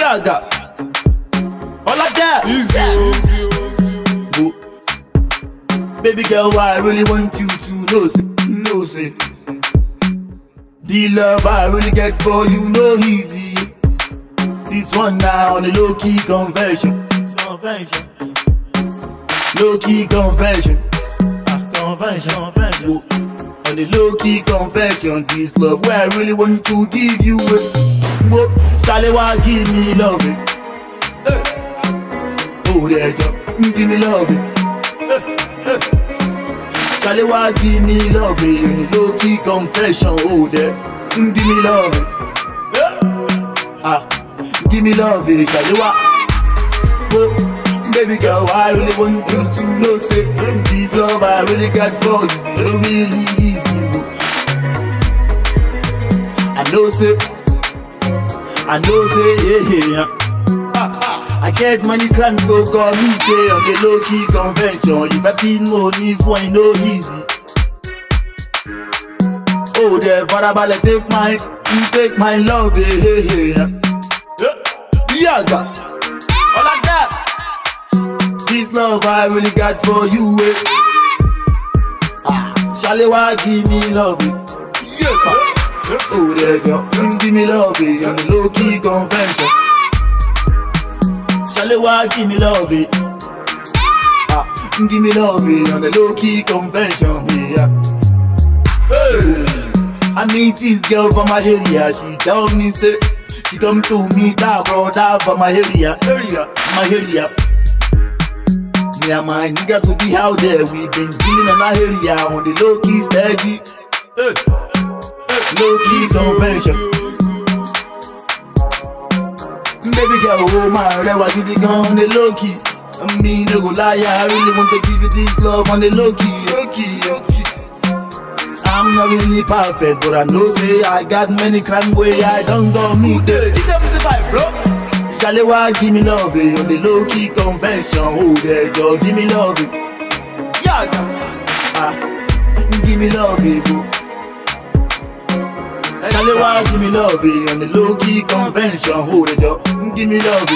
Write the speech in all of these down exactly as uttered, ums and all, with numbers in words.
Yaga. Oladap. Easy, easy, easy. Baby girl, I really want you to know, say, know, say. The love I really get for you, no easy. This one now on the low-key conversion. Conversion. Low-key conversion. Ah, conversion, conversion. On the low-key conversion, this love where I really want to give you it. Whoa, Charlie, why give me love it? Hey. Oh, there you go, give me love it. Hey. Hey. Charlie, why give me love it? On the low-key confession, oh there, give me love it. Yeah. Ah, give me love it, Charlie, why? Oh. Baby girl, I really want you to know, say, this love I really got for you, it's really easy. I know, say, I know, say, yeah, yeah. Ah, ah. I get money, can go call me, say, on the low-key convention. If I feel money for it, no easy. Oh, there, for about to take my, take my love, yeah, yeah, yeah. Yaga. Oladap. This love I really got for you, eh? Ah, Charlie, why give me love it? Yeah. Oh, there you go, give me love it on the low-key convention. Charlie, why give me love it? Ah, give me love it on the low-key convention, yeah. Hey, I meet this girl from my area. She tell me, say, she come to me, that brother from my area, area, my area. Me and my niggas will be out there. We been dealing on our area on the low-key steady. Hey. Hey. Low-key convention. Baby girl, oh my, that was really gone on the low-key. I mean, no go lie, I really want to give you this love on the low-key. Low-key, low-key. I'm not really perfect, but I know say I got many crime where I don't go meet them. Give them the vibe, bro. Charlie, why give me love it on the low-key convention? Oh, there you go, give me love it. Yaga. Ah, give me love it, bro. Charlie, why give me love it on the low-key convention? Oh, there you go, give me love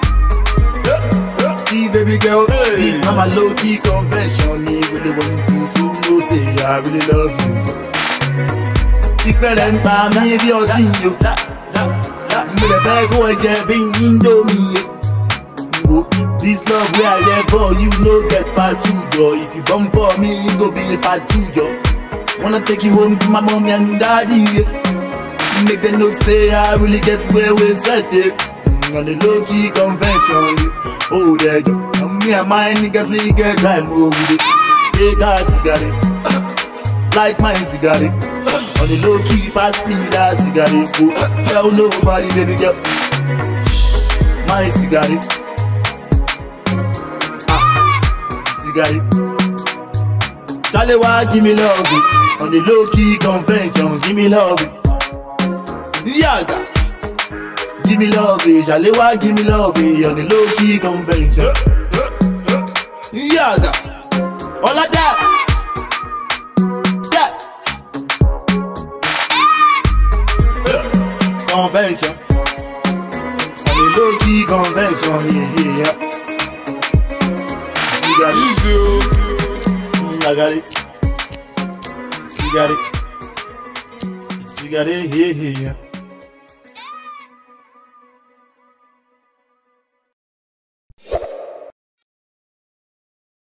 it. See, baby girl, this not my low-key convention. Me really want you to know, say I really love you. Secret and by me, if you're seeing you. Me the bag go and get bing into me. This love we are there for you, no get part two, yo. If you come for me, you go be a part two, yo. Wanna take you home to my mommy and daddy, yeah. Make them know say I really get where we set it. On the low-key convention, oh there you go. Me and my niggas we get time over it. Take that cigarette, like my cigarette. On the low-key, pass me that cigarette. Oh, tell nobody, baby girl. My cigarette. Ah, cigarette. Charlie, why give me love it? On the low-key convention, give me love it. Yaga. Give me love it. Charlie, why give me love it? On the low-key convention. Yaga. Oladap. Convention, on the low-key convention, yeah, yeah. You got it, I got it, you got it, you got it, yeah, yeah.